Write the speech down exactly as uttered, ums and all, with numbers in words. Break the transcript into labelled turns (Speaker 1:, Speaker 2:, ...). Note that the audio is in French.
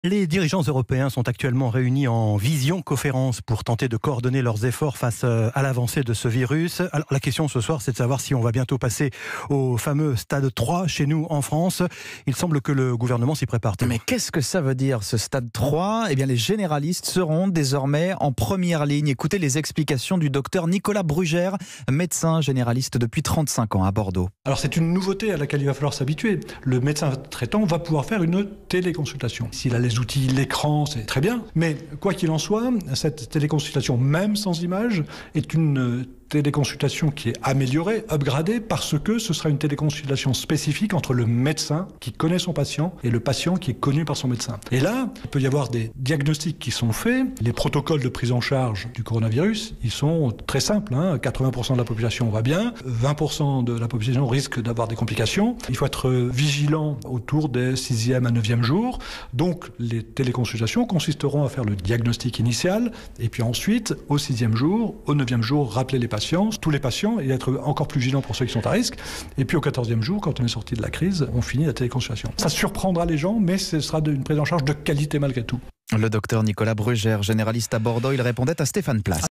Speaker 1: Les dirigeants européens sont actuellement réunis en visioconférence pour tenter de coordonner leurs efforts face à l'avancée de ce virus. Alors, la question ce soir, c'est de savoir si on va bientôt passer au fameux stade trois chez nous en France. Il semble que le gouvernement s'y prépare.
Speaker 2: Mais qu'est-ce que ça veut dire, ce stade trois ? Eh bien, les généralistes seront désormais en première ligne. Écoutez les explications du docteur Nicolas Brugère, médecin généraliste depuis trente-cinq ans à Bordeaux.
Speaker 3: Alors, c'est une nouveauté à laquelle il va falloir s'habituer. Le médecin traitant va pouvoir faire une téléconsultation. S'il a les outils, l'écran, c'est très bien. Mais quoi qu'il en soit, cette téléconsultation, même sans image, est une téléconsultation qui est améliorée, upgradée, parce que ce sera une téléconsultation spécifique entre le médecin qui connaît son patient et le patient qui est connu par son médecin. Et là, il peut y avoir des diagnostics qui sont faits. Les protocoles de prise en charge du coronavirus, ils sont très simples. Hein. quatre-vingts pour cent de la population va bien, vingt pour cent de la population risque d'avoir des complications. Il faut être vigilant autour des sixième à neuvième jours. Donc, les téléconsultations consisteront à faire le diagnostic initial et puis ensuite, au sixième jour, au neuvième jour, rappeler les patients, tous les patients, et être encore plus vigilant pour ceux qui sont à risque. Et puis au quatorzième jour, quand on est sorti de la crise, on finit la téléconsultation. Ça surprendra les gens, mais ce sera une prise en charge de qualité malgré tout.
Speaker 2: Le docteur Nicolas Brugère, généraliste à Bordeaux, il répondait à Stéphane Place.